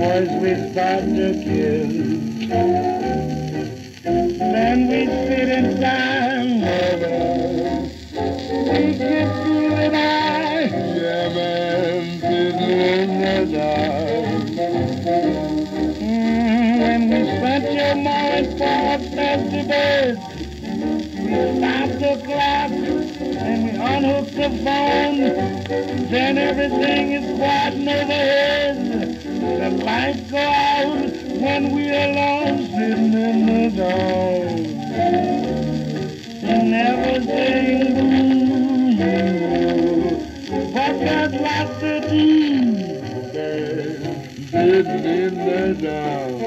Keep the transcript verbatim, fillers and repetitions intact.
First we start to kiss, then we sit in time over. We get through the night, yeah man, sitting in the dark. Mm, when we spent your morning for a festival, we stopped the clock and we unhooked the phone. Then everything is quiet and overhead. The lights go out when we alone sitting in the dark. And everything but got lots to do, sitting in the dark.